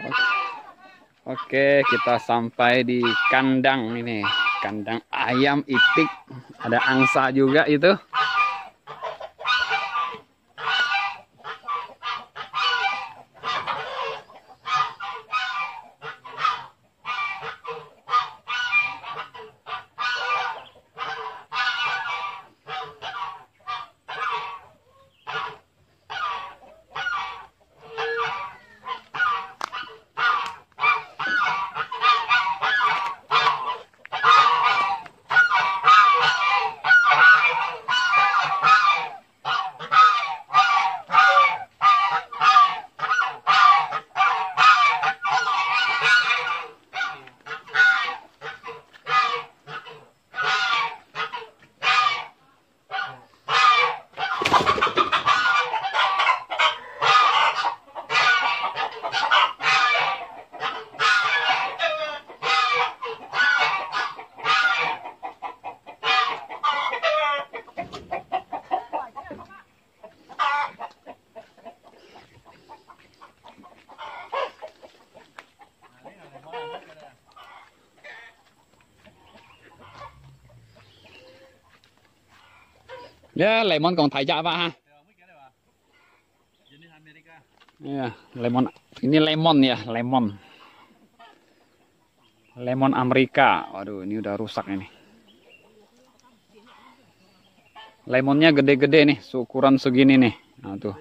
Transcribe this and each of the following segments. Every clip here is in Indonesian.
Oke, kita sampai di kandang ini. Kandang ayam itik. Ada angsa juga itu. Ya, lemon kong tajak Pak ha. Ya, lemon. Ini lemon ya, lemon. Lemon Amerika. Waduh, ini udah rusak ini. Lemonnya gede-gede nih, seukuran segini nih. Nah, tuh.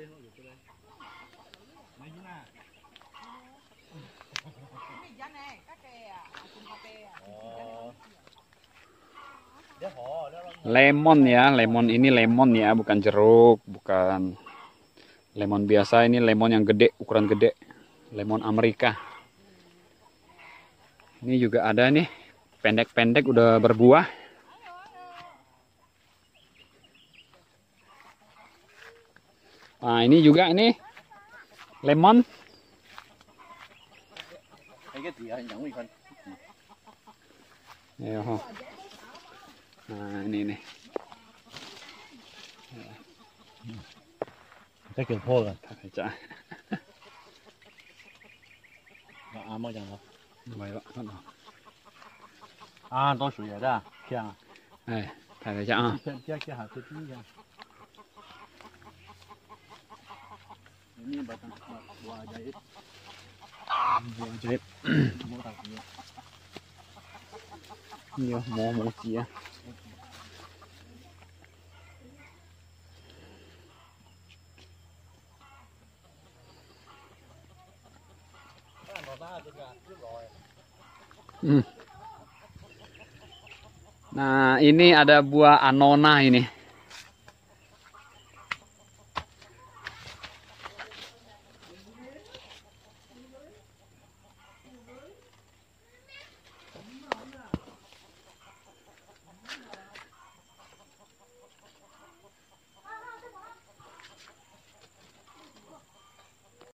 Lemon ya, lemon ini lemon ya, bukan jeruk, bukan lemon biasa, ini lemon yang gede, ukuran gede. Lemon Amerika. Ini juga ada nih, pendek-pendek udah berbuah. Nah, ini juga ini lemon. Nah, ini nih. Cái kiểu khô rồi. Chả. Mới chẳng đâu. Vậy vậy. À, tôi sủi ra, kia. Đây, thầy chả ha. Kia hả, tôi tính kia. Ini batang buah ajaib. Buah ajaib. Nhiều mau chia. Nah, ini ada buah anona ini.